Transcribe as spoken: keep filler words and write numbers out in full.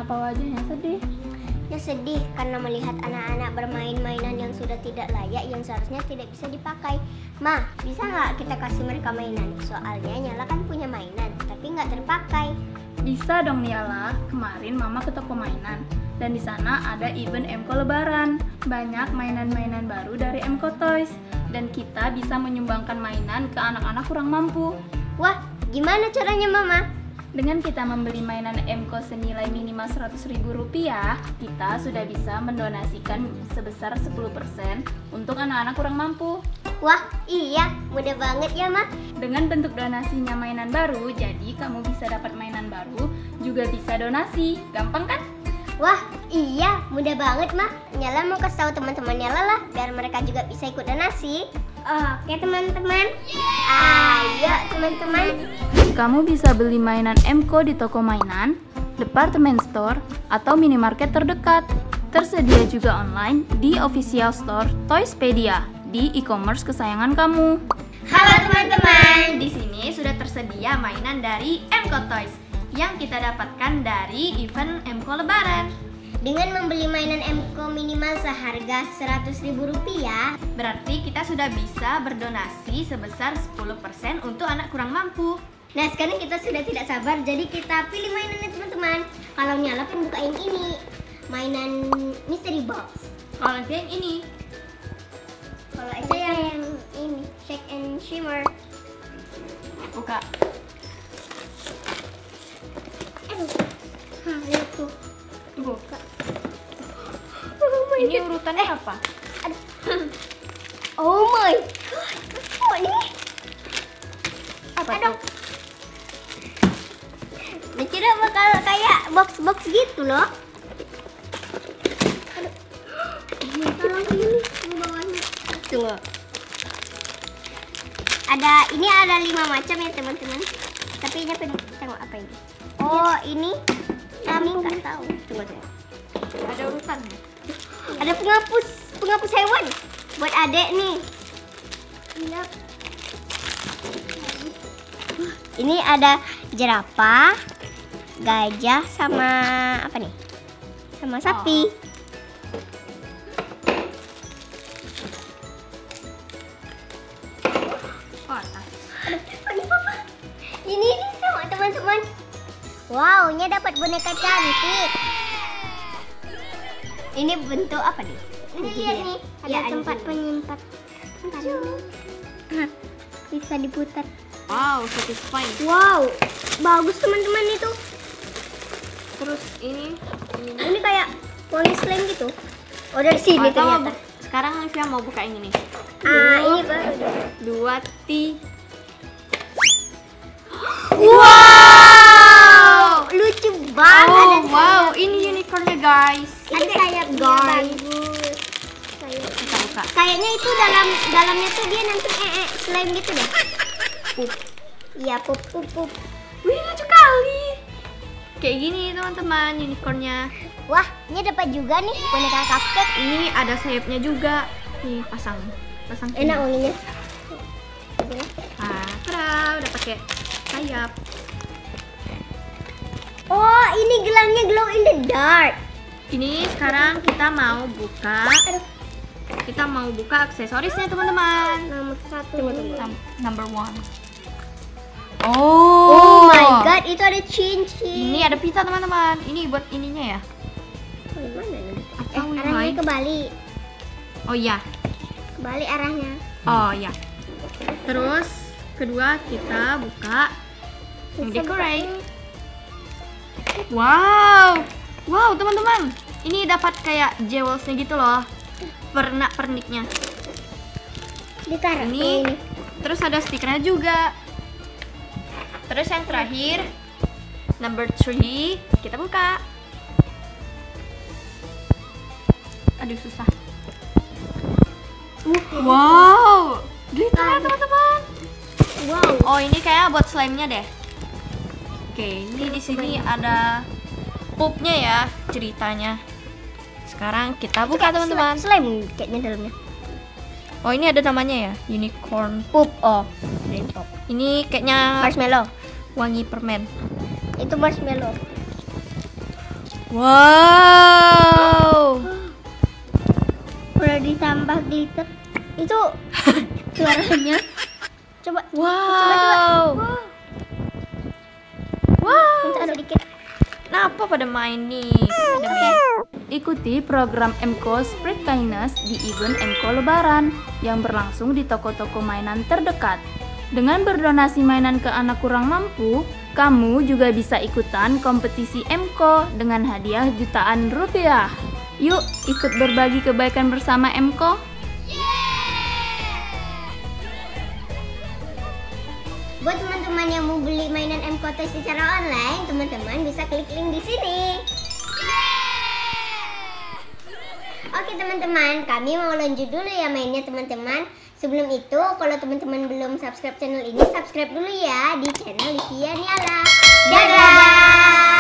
Kenapa wajahnya sedih? Ya sedih karena melihat anak-anak bermain mainan yang sudah tidak layak, yang seharusnya tidak bisa dipakai. Ma, bisa nggak kita kasih mereka mainan? Soalnya Nyala kan punya mainan, tapi nggak terpakai. Bisa dong Niala. Kemarin Mama ke toko mainan dan di sana ada event Emco Lebaran. Banyak mainan-mainan baru dari Emco Toys dan kita bisa menyumbangkan mainan ke anak-anak kurang mampu. Wah, gimana caranya Mama? Dengan kita membeli mainan Emco senilai minimal seratus ribu rupiah, kita sudah bisa mendonasikan sebesar sepuluh persen untuk anak-anak kurang mampu. Wah, iya, mudah banget ya, Ma. Dengan bentuk donasinya mainan baru, jadi kamu bisa dapat mainan baru, juga bisa donasi. Gampang kan? Wah, iya, mudah banget, Ma. Nyala mau kasih tahu teman-teman Nyala lah, biar mereka juga bisa ikut donasi. Oke, teman-teman. Ayo, teman-teman. Kamu bisa beli mainan Emco di toko mainan, departemen store, atau minimarket terdekat. Tersedia juga online di official store Toyspedia di e-commerce kesayangan kamu. Halo teman-teman. Di sini sudah tersedia mainan dari Emco Toys yang kita dapatkan dari event Emco Lebaran. Dengan membeli mainan Emco minimal seharga seratus ribu rupiah, berarti kita sudah bisa berdonasi sebesar sepuluh persen untuk anak kurang mampu. Nah, sekarang kita sudah tidak sabar, jadi kita pilih mainannya teman-teman. Kalau Nyala kan buka yang ini, mainan mystery box. Kalau nanti yang ini, kalau itu yang ini, shake and shimmer. Buka. Aduh, hah, lihat tuh. Buka. Oh my Ini God. urutannya Eh. apa? Aduh. Oh my God, oh ini Apa Aduh. tuh? Kira bakal kayak box-box gitu loh. Aduh. Ini tolong ini bawahnya. Tunggu. Ada ini ada lima macam ya teman-teman. Tapi ini apa nih? Tengok apa ini? Oh ini kami nggak tahu. Tunggu tunggu. Ada urutannya. Ada penghapus penghapus hewan buat adek nih. Lihat. Ini ada jerapah, gajah sama apa nih? Sama sapi. Oh, atas. Aduh, ini apa? Ini ini sama teman-teman. Wow, nya dapat boneka cantik. Ini bentuk apa nih? Ini lihat nih, ada Ya, tempat anjing. penyimpan. Hah, bisa diputar. Wow, satisfying. Wow, bagus teman-teman itu. Terus ini, ini. Ini kayak poni slime gitu. Oh dari sini Atau mau ternyata. bu- sekarang Livia mau buka yang ini. Ah ini baru. Dua, ti. Wow, lucu banget. Oh, Ada wow, ini unicornnya guys. Ada sayap guys. Sayap. Kita buka. Kayaknya itu dalam dalamnya tuh dia nanti eh, eh slime gitu deh. Pup. Iya pup pup pup. Wih, lucu kali. Kayak gini teman-teman unicornnya. Wah, ini dapat juga nih boneka cupcake. Ini ada sayapnya juga. Nih, pasang. Pasang sini. Enak wanginya. Nah, tada, udah pakai sayap. Oh, ini gelangnya glow in the dark. Ini sekarang kita mau buka. Aduh, Kita mau buka aksesorisnya teman-teman. nomor satu. Num- Number one. Oh my God, itu ada cincin. Ini ada pita teman-teman. Ini buat ininya ya. Oh, mana nih? Atau Eh, yang arahnya lain? kebalik. Oh iya. Kebalik arahnya. Oh iya. Terus kedua kita buka yang Kita decorate. buka Wow. Wow teman-teman. Ini dapat kayak jewelsnya gitu loh. Pernak-perniknya. Ditaruh Ini. ini. Terus ada stikernya juga. Terus yang terakhir number three kita buka. Aduh susah. Wow, glitter ya teman-teman. Wow. Oh ini kayak buat slime-nya deh. Oke, ini di sini ada pupnya ya ceritanya. Sekarang kita buka teman-teman. Slime kayaknya dalamnya. Oh ini ada namanya ya, unicorn. Pup. Oh, rainbow. Ini kayaknya Marshmallow. wangi permen. Itu marshmallow. Wow. Udah ditambah glitter. Itu suaranya. Coba. Wow. Coba coba. Wow. Minta sedikit. Kenapa pada main nih? Pada main. Ikuti program M K O Spread Kindness di event M K O Lebaran yang berlangsung di toko-toko mainan terdekat. Dengan berdonasi mainan ke anak kurang mampu, kamu juga bisa ikutan kompetisi M K O dengan hadiah jutaan rupiah. Yuk, ikut berbagi kebaikan bersama M K O. Buat teman-teman yang mau beli mainan M K O Toys secara online, teman-teman bisa klik link di sini. Oke teman-teman, kami mau lanjut dulu ya mainnya teman-teman. Sebelum itu, kalau teman-teman belum subscribe channel ini, subscribe dulu ya di channel Livia Niala. Dadah!